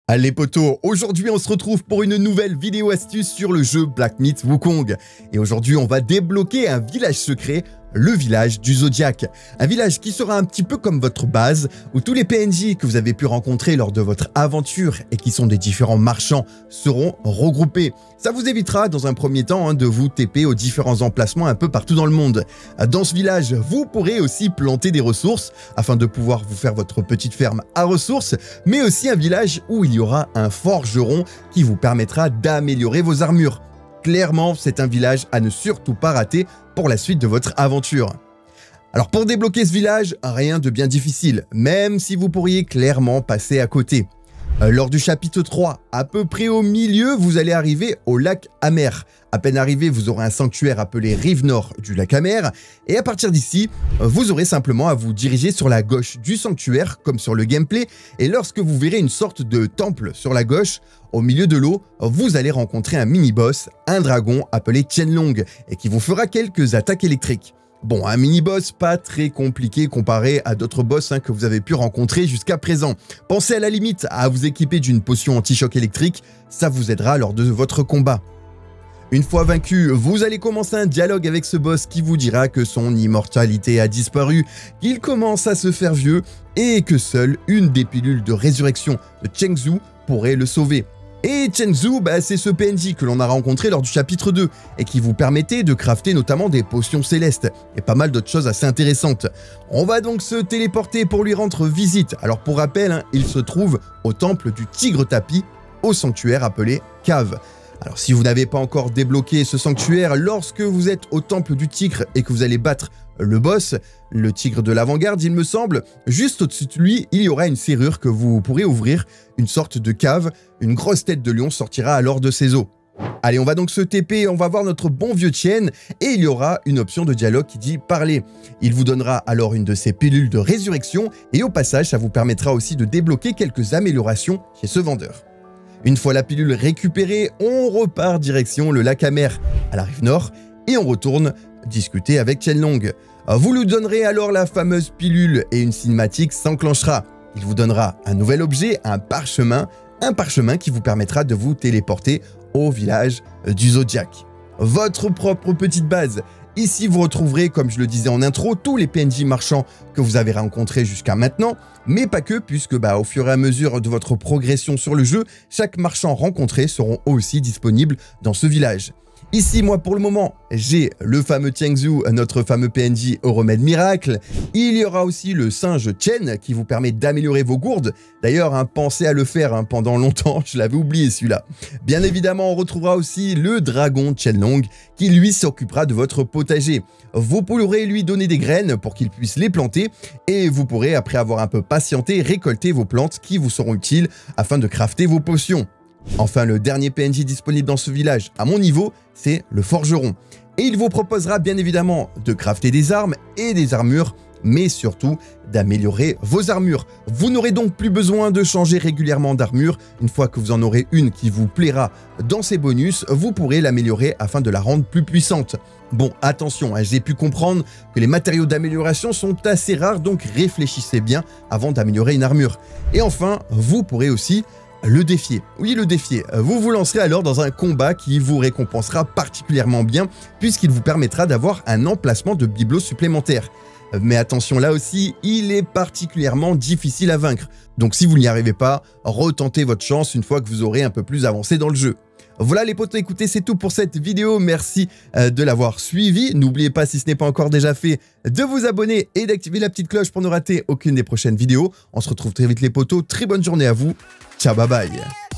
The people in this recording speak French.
Allez potos, aujourd'hui on se retrouve pour une nouvelle vidéo astuce sur le jeu Black Myth Wukong. Et aujourd'hui on va débloquer un village secret, le village du Zodiac. Un village qui sera un petit peu comme votre base, où tous les PNJ que vous avez pu rencontrer lors de votre aventure et qui sont des différents marchands seront regroupés. Ça vous évitera dans un premier temps de vous TP aux différents emplacements un peu partout dans le monde. Dans ce village, vous pourrez aussi planter des ressources afin de pouvoir vous faire votre petite ferme à ressources, mais aussi un village où il y aura un forgeron qui vous permettra d'améliorer vos armures. Clairement, c'est un village à ne surtout pas rater pour la suite de votre aventure. Alors pour débloquer ce village, rien de bien difficile, même si vous pourriez clairement passer à côté. Lors du chapitre 3, à peu près au milieu, vous allez arriver au lac Amer. À peine arrivé, vous aurez un sanctuaire appelé Rive Nord du lac Amer. Et à partir d'ici, vous aurez simplement à vous diriger sur la gauche du sanctuaire, comme sur le gameplay. Et lorsque vous verrez une sorte de temple sur la gauche, au milieu de l'eau, vous allez rencontrer un mini-boss, un dragon appelé Tianlong, et qui vous fera quelques attaques électriques. Bon, un mini-boss pas très compliqué comparé à d'autres boss que vous avez pu rencontrer jusqu'à présent. Pensez à la limite à vous équiper d'une potion anti-choc électrique, ça vous aidera lors de votre combat. Une fois vaincu, vous allez commencer un dialogue avec ce boss qui vous dira que son immortalité a disparu, qu'il commence à se faire vieux et que seule une des pilules de résurrection de Chengzhou pourrait le sauver. Et Chengzhou, c'est ce PNJ que l'on a rencontré lors du chapitre 2 et qui vous permettait de crafter notamment des potions célestes et pas mal d'autres choses assez intéressantes. On va donc se téléporter pour lui rendre visite. Alors pour rappel, il se trouve au temple du Tigre Tapi, au sanctuaire appelé Cave. Alors si vous n'avez pas encore débloqué ce sanctuaire, lorsque vous êtes au temple du tigre et que vous allez battre le boss, le tigre de l'avant-garde il me semble, juste au-dessus de lui, il y aura une serrure que vous pourrez ouvrir, une sorte de cave, une grosse tête de lion sortira alors de ses os. Allez, on va donc se TP, on va voir notre bon vieux Tien et il y aura une option de dialogue qui dit parler. Il vous donnera alors une de ses pilules de résurrection et au passage ça vous permettra aussi de débloquer quelques améliorations chez ce vendeur. Une fois la pilule récupérée, on repart direction le lac Amer à la rive nord et on retourne discuter avec Tianlong. Vous lui donnerez alors la fameuse pilule et une cinématique s'enclenchera. Il vous donnera un nouvel objet, un parchemin qui vous permettra de vous téléporter au village du Zodiac. Votre propre petite base. Ici, vous retrouverez, comme je le disais en intro, tous les PNJ marchands que vous avez rencontrés jusqu'à maintenant, mais pas que, puisque au fur et à mesure de votre progression sur le jeu, chaque marchand rencontré seront aussi disponibles dans ce village. Ici, moi, pour le moment, j'ai le fameux Chengzhou, notre fameux PNJ au remède miracle. Il y aura aussi le singe Chen qui vous permet d'améliorer vos gourdes. D'ailleurs, pensez à le faire pendant longtemps, je l'avais oublié celui-là. Bien évidemment, on retrouvera aussi le dragon Tianlong qui, lui, s'occupera de votre potager. Vous pourrez lui donner des graines pour qu'il puisse les planter et vous pourrez, après avoir un peu patienté, récolter vos plantes qui vous seront utiles afin de crafter vos potions. Enfin, le dernier PNJ disponible dans ce village, à mon niveau, c'est le forgeron. Et il vous proposera bien évidemment de crafter des armes et des armures, mais surtout d'améliorer vos armures. Vous n'aurez donc plus besoin de changer régulièrement d'armure. Une fois que vous en aurez une qui vous plaira dans ses bonus, vous pourrez l'améliorer afin de la rendre plus puissante. Bon, attention, j'ai pu comprendre que les matériaux d'amélioration sont assez rares, donc réfléchissez bien avant d'améliorer une armure. Et enfin, vous pourrez aussi le défier. Oui, le défier. Vous vous lancerez alors dans un combat qui vous récompensera particulièrement bien puisqu'il vous permettra d'avoir un emplacement de bibelot supplémentaire. Mais attention, là aussi, il est particulièrement difficile à vaincre. Donc si vous n'y arrivez pas, retentez votre chance une fois que vous aurez un peu plus avancé dans le jeu. Voilà les potos, écoutez, c'est tout pour cette vidéo. Merci de l'avoir suivi. N'oubliez pas, si ce n'est pas encore déjà fait, de vous abonner et d'activer la petite cloche pour ne rater aucune des prochaines vidéos. On se retrouve très vite les potos. Très bonne journée à vous. Ciao, bye bye.